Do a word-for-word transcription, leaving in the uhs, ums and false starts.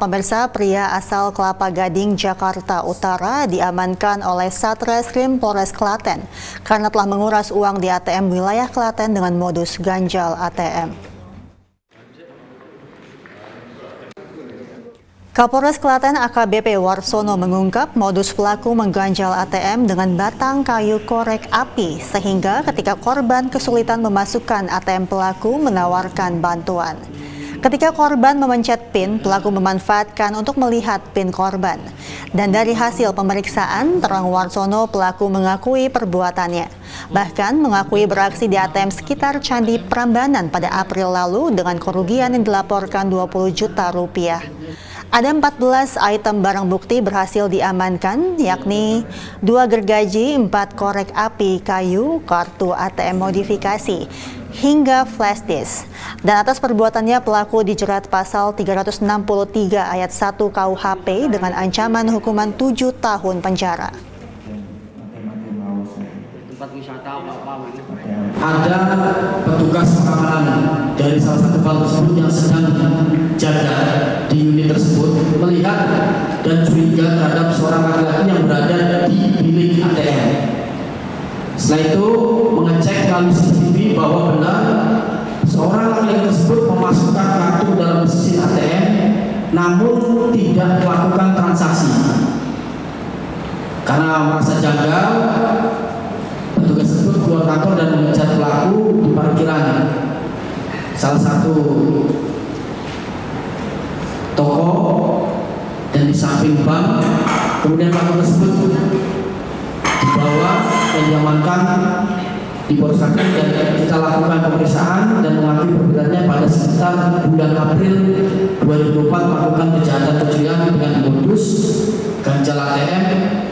Pemirsa, pria asal Kelapa Gading, Jakarta Utara diamankan oleh Satreskrim Polres Klaten karena telah menguras uang di A T M wilayah Klaten dengan modus ganjal A T M. Kapolres Klaten A K B P Warsono mengungkap modus pelaku mengganjal A T M dengan batang kayu korek api sehingga ketika korban kesulitan memasukkan A T M, pelaku menawarkan bantuan. Ketika korban memencet PIN, pelaku memanfaatkan untuk melihat PIN korban. Dan dari hasil pemeriksaan, terang Warsono pelaku mengakui perbuatannya. Bahkan mengakui beraksi di A T M sekitar Candi Prambanan pada April lalu dengan kerugian yang dilaporkan dua puluh juta rupiah. Ada empat belas item barang bukti berhasil diamankan, yakni dua gergaji, empat korek api kayu, kartu A T M modifikasi, hingga flash disk. Dan atas perbuatannya pelaku dijerat pasal tiga ratus enam puluh tiga ayat satu K U H P dengan ancaman hukuman tujuh tahun penjara. Ada petugas pengamanan dari salah satu bank tersebut yang sedang jaga di unit tersebut melihat dan curiga terhadap seorang laki-laki yang berada di bilik A T M. Setelah itu mengecek melalui C C T V bahwa benar seorang laki-laki tersebut memasukkan kartu dalam mesin A T M namun tidak melakukan transaksi. Karena merasa janggal, petugas tersebut keluar kantor dan mengejar pelaku di parkiran salah satu toko dan di samping bank. Kemudian pelaku tersebut dibawa dan diamankan di Polres Klaten dan kita lakukan pemeriksaan dan mengakui perbuatannya pada sekitar bulan April dua ribu dua puluh empat melakukan kejahatan pencurian dengan modus ganjal A T M